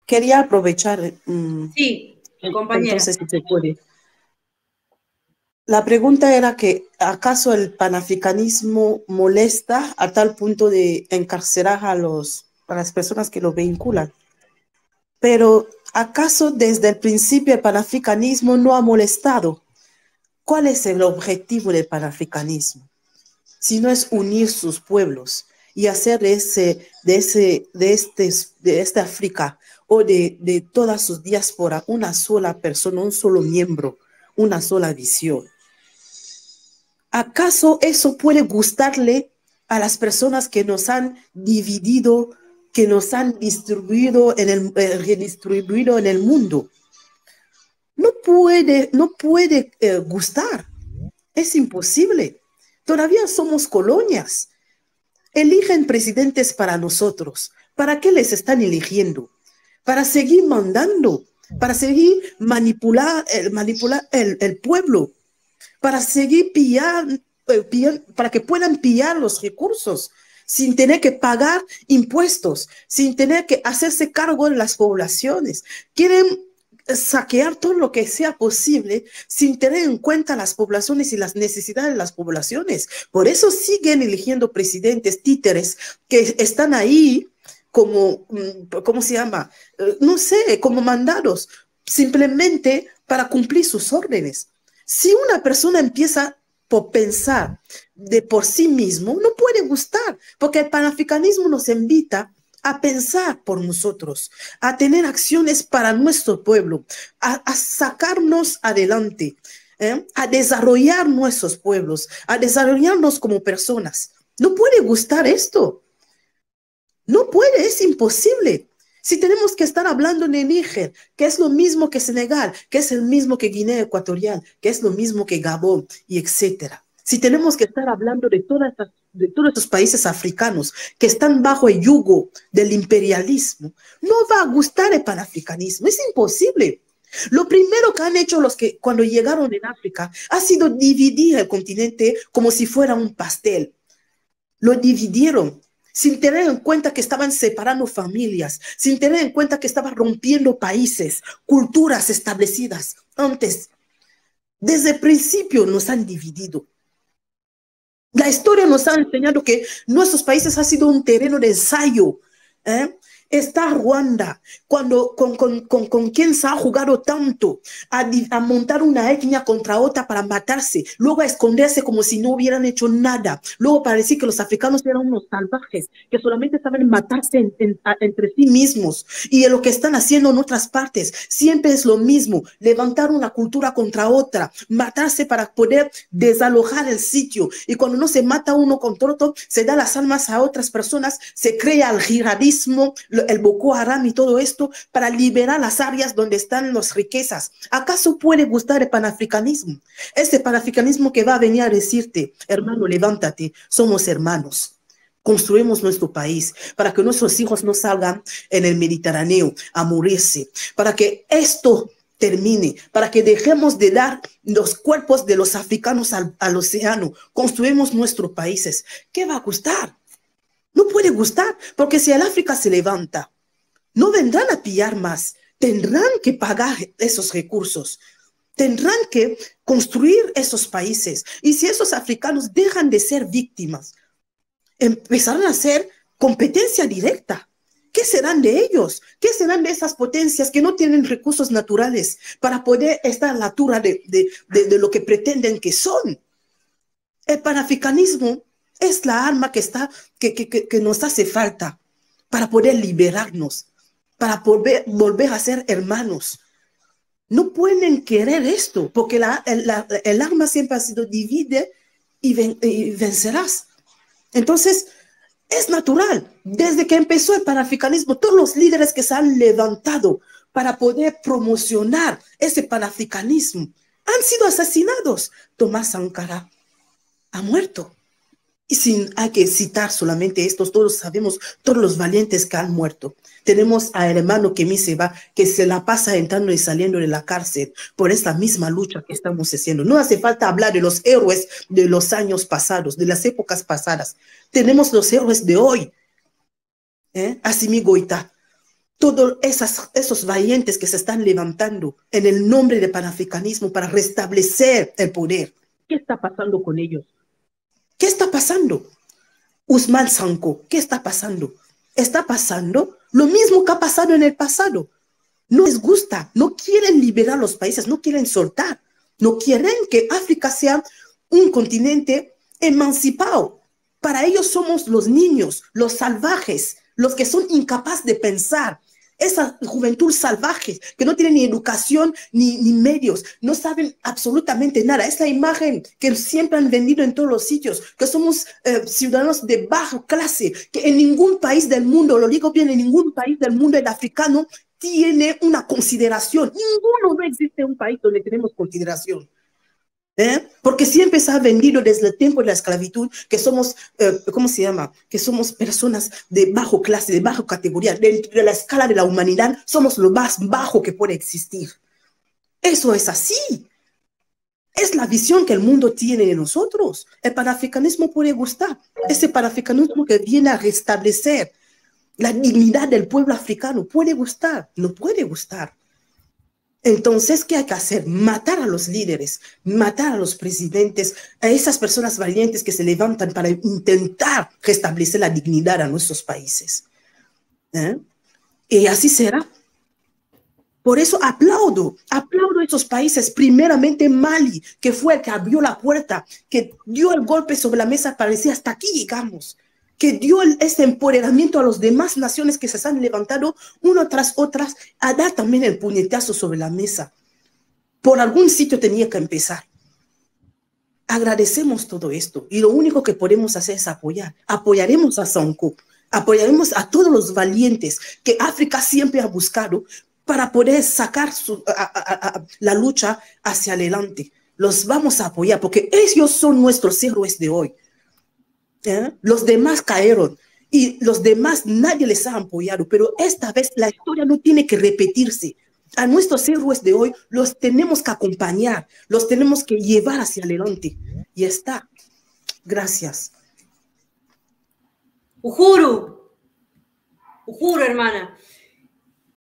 quería aprovechar, Sí, compañera. entonces, si se puede. La pregunta era que, ¿acaso el panafricanismo molesta a tal punto de encarcelar a las personas que lo vinculan? Pero, ¿acaso desde el principio el panafricanismo no ha molestado? ¿Cuál es el objetivo del panafricanismo? Si no es unir sus pueblos y hacer de esta África o de todas sus diásporas una sola persona, un solo miembro, una sola visión. ¿Acaso eso puede gustarle a las personas que nos han dividido, que nos han redistribuido en el mundo? No puede gustar. Es imposible. Todavía somos colonias. Eligen presidentes para nosotros. ¿Para qué les están eligiendo? Para seguir mandando, para seguir manipular el pueblo, para seguir para que puedan pillar los recursos sin tener que pagar impuestos, sin tener que hacerse cargo de las poblaciones. Quieren saquear todo lo que sea posible sin tener en cuenta las poblaciones y las necesidades de las poblaciones. Por eso siguen eligiendo presidentes títeres que están ahí como, ¿cómo se llama? No sé, como mandados, simplemente para cumplir sus órdenes. Si una persona empieza por pensar de por sí mismo, no puede gustar, porque el panafricanismo nos invita a pensar por nosotros, a tener acciones para nuestro pueblo, a sacarnos adelante, a desarrollar nuestros pueblos, a desarrollarnos como personas. No puede gustar esto. No puede, es imposible. Si tenemos que estar hablando de Níger, que es lo mismo que Senegal, que es el mismo que Guinea Ecuatorial, que es lo mismo que Gabón, y etcétera. Si tenemos que estar hablando de todos estos países africanos que están bajo el yugo del imperialismo, no va a gustar el panafricanismo, es imposible. Lo primero que han hecho los que cuando llegaron en África ha sido dividir el continente como si fuera un pastel. Lo dividieron sin tener en cuenta que estaban separando familias, sin tener en cuenta que estaban rompiendo países, culturas establecidas antes. Desde el principio nos han dividido. La historia nos ha enseñado que nuestros países han sido un terreno de ensayo. Está Ruanda, con quien se ha jugado tanto a montar una etnia contra otra para matarse, luego a esconderse como si no hubieran hecho nada, luego para decir que los africanos eran unos salvajes, que solamente saben matarse entre sí mismos, y lo que están haciendo en otras partes siempre es lo mismo, levantar una cultura contra otra, matarse para poder desalojar el sitio, y cuando no se mata uno contra otro, se da las armas a otras personas, se crea el jihadismo, el Boko Haram y todo esto para liberar las áreas donde están las riquezas. ¿Acaso puede gustar el panafricanismo? Ese panafricanismo que va a venir a decirte, hermano, levántate, somos hermanos. Construimos nuestro país para que nuestros hijos no salgan en el Mediterráneo a morirse, para que esto termine, para que dejemos de dar los cuerpos de los africanos al océano, construimos nuestros países. ¿Qué va a gustar? No puede gustar, porque si el África se levanta, no vendrán a pillar más, tendrán que pagar esos recursos, tendrán que construir esos países. Y si esos africanos dejan de ser víctimas, empezarán a ser competencia directa. ¿Qué serán de ellos? ¿Qué serán de esas potencias que no tienen recursos naturales para poder estar a la altura de lo que pretenden que son? El panafricanismo es la arma que nos hace falta para poder liberarnos, para volver a ser hermanos. No pueden querer esto, porque el arma siempre ha sido divide y vencerás. Entonces, es natural. Desde que empezó el panafricanismo, todos los líderes que se han levantado para poder promocionar ese panafricanismo han sido asesinados. Tomás Sankara ha muerto. Y hay que citar solamente estos, todos sabemos, todos los valientes que han muerto. Tenemos a hermano Kemi Seba, que se la pasa entrando y saliendo de la cárcel por esta misma lucha que estamos haciendo. No hace falta hablar de los héroes de los años pasados, de las épocas pasadas. Tenemos los héroes de hoy. Assimi Goïta, todos esos valientes que se están levantando en el nombre del panafricanismo para restablecer el poder. ¿Qué está pasando con ellos? ¿Qué está pasando? Ousmane Sonko, ¿qué está pasando? Está pasando lo mismo que ha pasado en el pasado. No les gusta, no quieren liberar los países, no quieren soltar, no quieren que África sea un continente emancipado. Para ellos somos los niños, los salvajes, los que son incapaces de pensar. Esa juventud salvaje que no tiene ni educación ni medios, no saben absolutamente nada. Es la imagen que siempre han vendido en todos los sitios, que somos ciudadanos de baja clase, que en ningún país del mundo, lo digo bien, en ningún país del mundo el africano tiene una consideración. No existe un país donde tenemos consideración. Porque siempre se ha vendido desde el tiempo de la esclavitud que somos, ¿cómo se llama? Que somos personas de bajo clase, de baja categoría. Dentro de la escala de la humanidad somos lo más bajo que puede existir. Eso es así. Es la visión que el mundo tiene de nosotros. El panafricanismo puede gustar. Ese panafricanismo que viene a restablecer la dignidad del pueblo africano puede gustar, no puede gustar. Entonces, ¿qué hay que hacer? Matar a los líderes, matar a los presidentes, a esas personas valientes que se levantan para intentar restablecer la dignidad a nuestros países. Y así será. Por eso aplaudo a esos países, primeramente Mali, que fue el que abrió la puerta, que dio el golpe sobre la mesa para decir hasta aquí llegamos, que dio ese empoderamiento a las demás naciones que se han levantado una tras otras a dar también el puñetazo sobre la mesa. Por algún sitio tenía que empezar. Agradecemos todo esto y lo único que podemos hacer es apoyar. Apoyaremos a Sonko, apoyaremos a todos los valientes que África siempre ha buscado para poder sacar la lucha hacia adelante. Los vamos a apoyar porque ellos son nuestros héroes de hoy. Los demás cayeron y los demás nadie les ha apoyado, pero esta vez la historia no tiene que repetirse. A nuestros héroes de hoy los tenemos que acompañar, los tenemos que llevar hacia adelante. Y está. Gracias. Uhuru, hermana.